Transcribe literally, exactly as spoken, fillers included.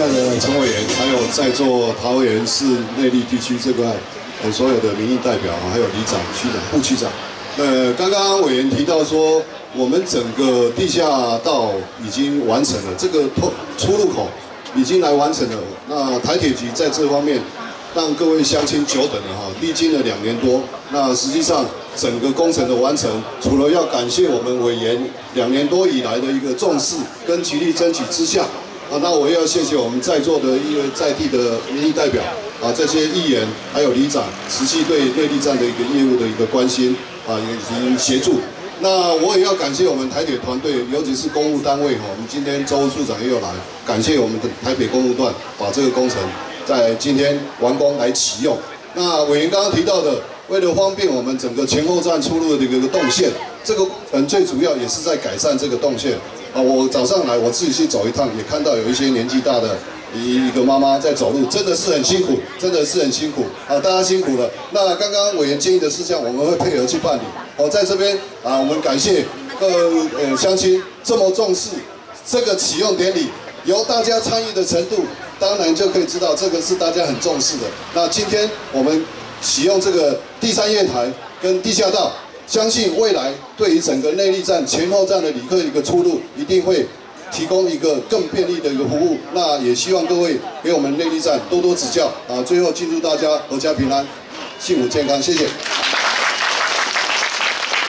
爱的陈委员，还有在座桃园市内壢地区这块呃所有的民意代表啊，还有里长、区长、副区长。呃，刚刚委员提到说，我们整个地下道已经完成了，这个出出入口已经来完成了。那台铁局在这方面让各位乡亲久等了哈，历经了两年多。那实际上整个工程的完成，除了要感谢我们委员两年多以来的一个重视跟极力争取之下。 啊，那我也要谢谢我们在座的一位在地的民意代表啊，这些议员还有里长，实际对内壢站的一个业务的一个关心啊，以及协助。那我也要感谢我们台铁团队，尤其是公务单位哈，我们今天周处长也有来，感谢我们的台北公务段把这个工程在今天完工来启用。那委员刚刚提到的，为了方便我们整个前后站出入的一个动线，这个嗯最主要也是在改善这个动线。 啊，我早上来，我自己去走一趟，也看到有一些年纪大的一个妈妈在走路，真的是很辛苦，真的是很辛苦啊！大家辛苦了。那刚刚委员建议的事项，我们会配合去办理。我在这边啊，我们感谢各呃乡亲这么重视这个启用典礼，由大家参与的程度，当然就可以知道这个是大家很重视的。那今天我们启用这个第三月台跟地下道。 相信未来对于整个内壢站前后站的旅客一个出入，一定会提供一个更便利的一个服务。那也希望各位给我们内壢站多多指教啊！最后，敬祝大家阖家平安、幸福健康，谢谢。